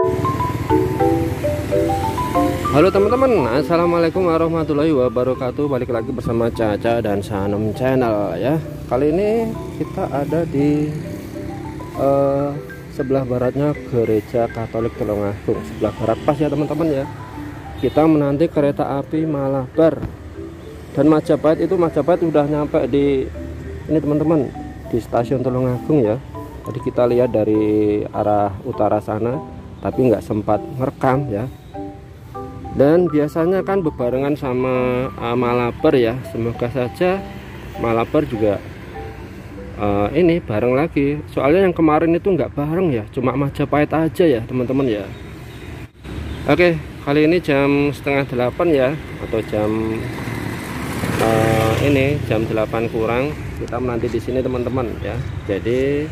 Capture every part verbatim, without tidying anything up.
Halo teman-teman, assalamualaikum warahmatullahi wabarakatuh. Balik lagi bersama Caca dan Sanom Channel ya. Kali ini kita ada di uh, sebelah baratnya Gereja Katolik Tulungagung. Sebelah barat pas ya teman-teman ya. Kita menanti kereta api Malabar dan Majapahit. Itu Majapahit udah nyampe di ini teman-teman, di stasiun Tulungagung ya. Tadi kita lihat dari arah utara sana, tapi nggak sempat ngerekam ya. Dan biasanya kan bebarengan sama uh, Malabar ya. Semoga saja Malabar juga uh, ini bareng lagi. Soalnya yang kemarin itu nggak bareng ya, cuma Majapahit aja ya teman-teman ya. Oke, kali ini jam setengah delapan ya, atau jam uh, ini jam delapan kurang. Kita menanti di sini teman-teman ya. Jadi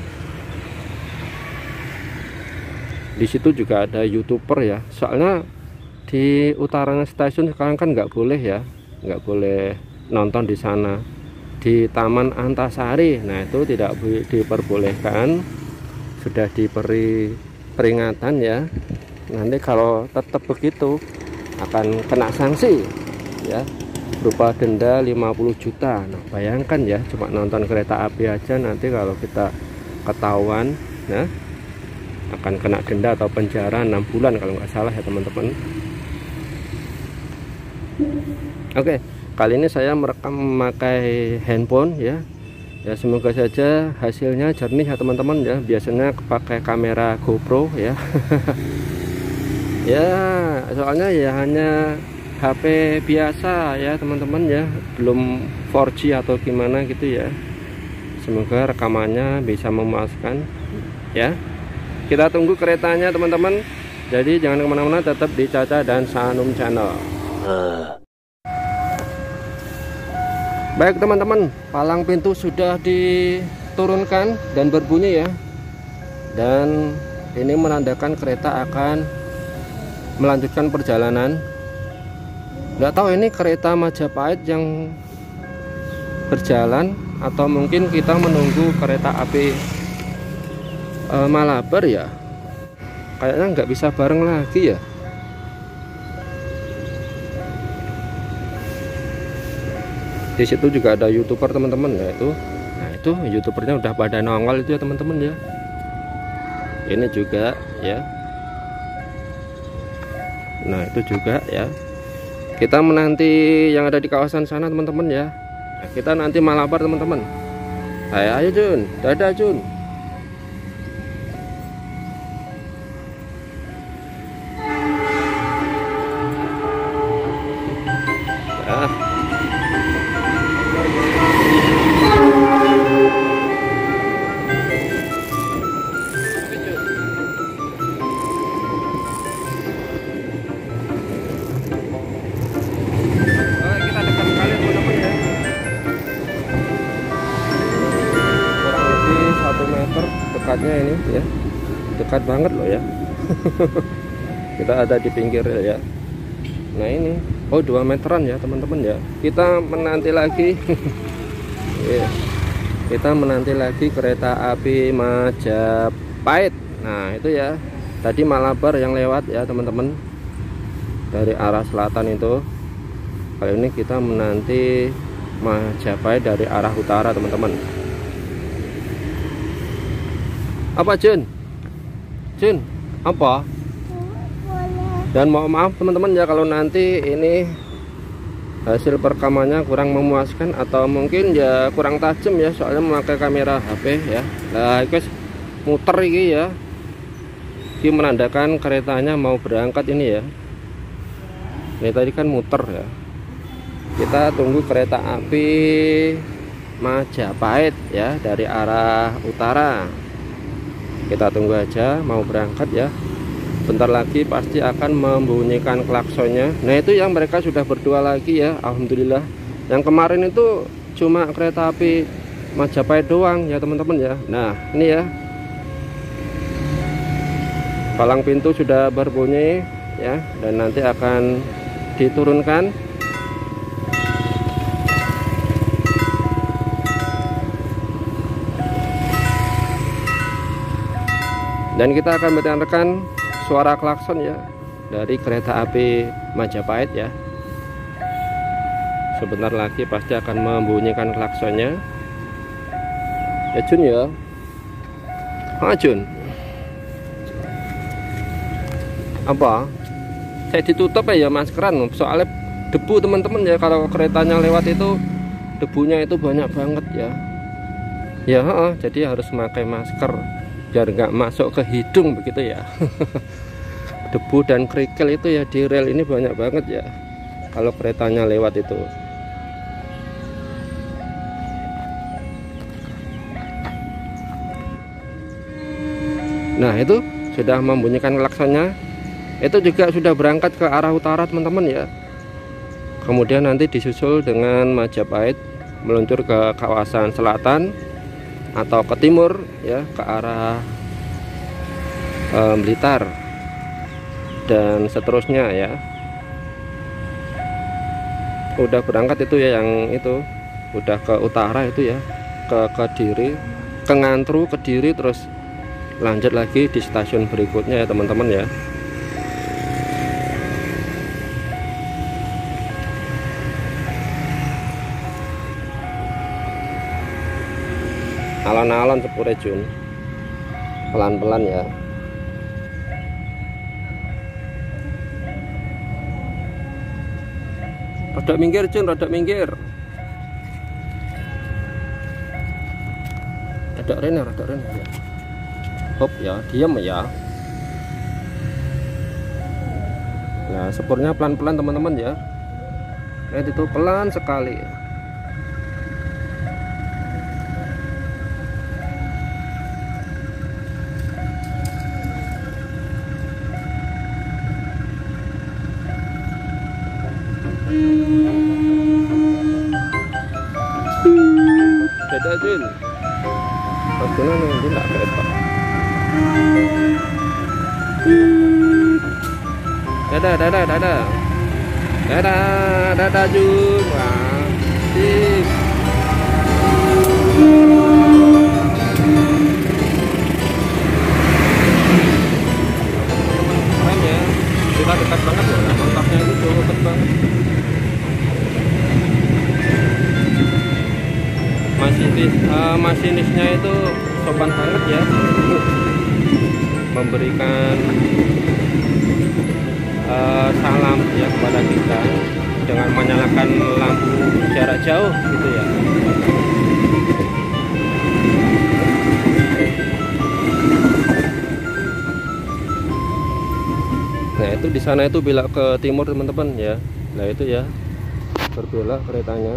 di situ juga ada YouTuber ya. Soalnya di utaranya stasiun sekarang kan nggak boleh ya, nggak boleh nonton di sana, di Taman Antasari. Nah itu tidak diperbolehkan, sudah diberi peringatan ya. Nanti kalau tetap begitu akan kena sanksi ya, berupa denda lima puluh juta. Nah bayangkan ya, cuma nonton kereta api aja nanti kalau kita ketahuan ya, akan kena denda atau penjara enam bulan kalau nggak salah ya teman-teman. Oke, kali ini saya merekam memakai handphone ya. Ya semoga saja hasilnya jernih ya teman-teman ya. Biasanya pakai kamera GoPro ya. Ya, soalnya ya hanya H P biasa ya teman-teman ya, belum empat G atau gimana gitu ya. Semoga rekamannya bisa memuaskan ya. Kita tunggu keretanya teman-teman. Jadi jangan kemana-mana, tetap di Caca dan Sanom Channel. Baik teman-teman, palang pintu sudah diturunkan dan berbunyi ya. Dan ini menandakan kereta akan melanjutkan perjalanan. Nggak tahu ini kereta Majapahit yang berjalan atau mungkin kita menunggu kereta api e, Malabar ya. Kayaknya nggak bisa bareng lagi ya. Di situ juga ada YouTuber teman-teman ya itu. Nah itu YouTubernya udah pada nongol itu ya teman-teman ya. Ini juga ya. Nah itu juga ya. Kita menanti yang ada di kawasan sana teman-teman ya. Nah, kita nanti Malabar teman-teman. Ayo, ayo Jun, dadah Jun. Ah. Dekatnya ini ya, dekat banget loh ya. Kita ada di pinggir ya. Nah ini, oh dua meteran ya teman-teman ya. Kita menanti lagi. Ya. Kita menanti lagi kereta api Majapahit. Nah itu ya, tadi Malabar yang lewat ya teman-teman, dari arah selatan itu. Kali ini kita menanti Majapahit dari arah utara teman-teman. Apa Jun? Jun, apa? Dan mohon maaf teman-teman ya kalau nanti ini hasil perekamannya kurang memuaskan atau mungkin ya kurang tajam ya, soalnya memakai kamera H P ya. Nah guys, muter ini ya. Ini menandakan keretanya mau berangkat ini ya. Ini tadi kan muter ya. Kita tunggu kereta api Majapahit ya dari arah utara. Kita tunggu aja, mau berangkat ya. Bentar lagi pasti akan membunyikan klaksonnya. Nah itu yang mereka sudah berdua lagi ya, alhamdulillah. Yang kemarin itu cuma kereta api Majapahit doang ya teman-teman ya. Nah ini ya, palang pintu sudah berbunyi ya, dan nanti akan diturunkan. Dan kita akan bertahan suara klakson ya dari kereta api Majapahit ya. Sebentar lagi pasti akan membunyikan klaksonnya. Ya Jun ya. Ah Jun. Apa? Saya ditutup ya maskeran soalnya debu teman-teman ya, kalau keretanya lewat itu debunya itu banyak banget ya. Ya, uh, jadi harus memakai masker biar nggak masuk ke hidung begitu ya. Debu dan kerikil itu ya di rel ini banyak banget ya kalau keretanya lewat itu. Nah itu sudah membunyikan klaksonnya. Itu juga sudah berangkat ke arah utara teman-teman ya. Kemudian nanti disusul dengan Majapahit meluncur ke kawasan selatan atau ke timur ya, ke arah e, Blitar dan seterusnya ya. Udah berangkat itu ya, yang itu udah ke utara itu ya, ke Kediri, ke Ngantru, Kediri, terus lanjut lagi di stasiun berikutnya ya teman-teman ya. Alon-alon sepure Jun, pelan-pelan ya. Rada minggir Jun, rada minggir. Rada rene, rada rene ya. Hop ya, diam ya. Nah, sepurnya pelan-pelan teman-teman ya. Lihat itu pelan sekali ya. Dadah Jun, Jun nanti tak kereta. Dadah, dadah, dadah, dadah, dadah Jun. Wah, sip. Keren ya, kita dekat banget ya, kontaknya itu jauh dekat banget. Masinis, uh, masinisnya itu sopan banget ya, memberikan uh, salam ya kepada kita dengan menyalakan lampu jarak jauh gitu ya. Nah itu di sana itu belok ke timur teman-teman ya. Nah itu ya berbelok keretanya.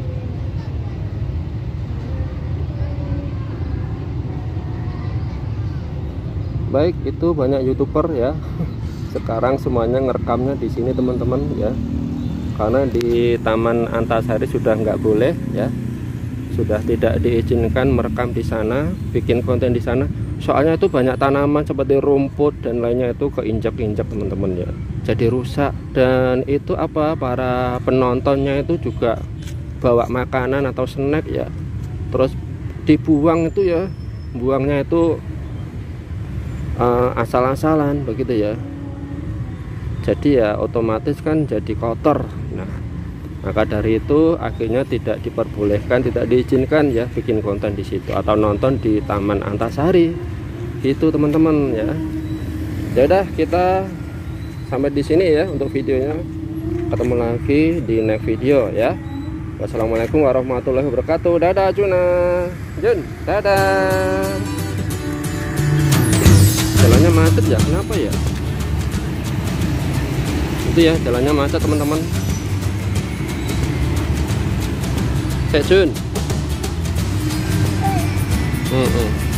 Baik, itu banyak YouTuber ya. Sekarang semuanya ngerekamnya di sini teman-teman ya. Karena di Taman Antasari sudah nggak boleh ya. Sudah tidak diizinkan merekam di sana, bikin konten di sana. Soalnya itu banyak tanaman seperti rumput dan lainnya itu keinjak-injak teman-teman ya. Jadi rusak, dan itu apa, para penontonnya itu juga bawa makanan atau snack ya. Terus dibuang itu ya. Buangnya itu Uh, asal-asalan begitu ya. Jadi ya otomatis kan jadi kotor. Nah maka dari itu akhirnya tidak diperbolehkan, tidak diizinkan ya bikin konten di situ atau nonton di Taman Antasari itu teman-teman ya. Ya udah, kita sampai di sini ya untuk videonya. Ketemu lagi di next video ya. Wassalamualaikum warahmatullahi wabarakatuh. Dadah Juna Jun, dadah. Jalannya macet ya, kenapa ya? Itu ya, jalannya macet teman-teman. Cek Jun. Hmm, hmm.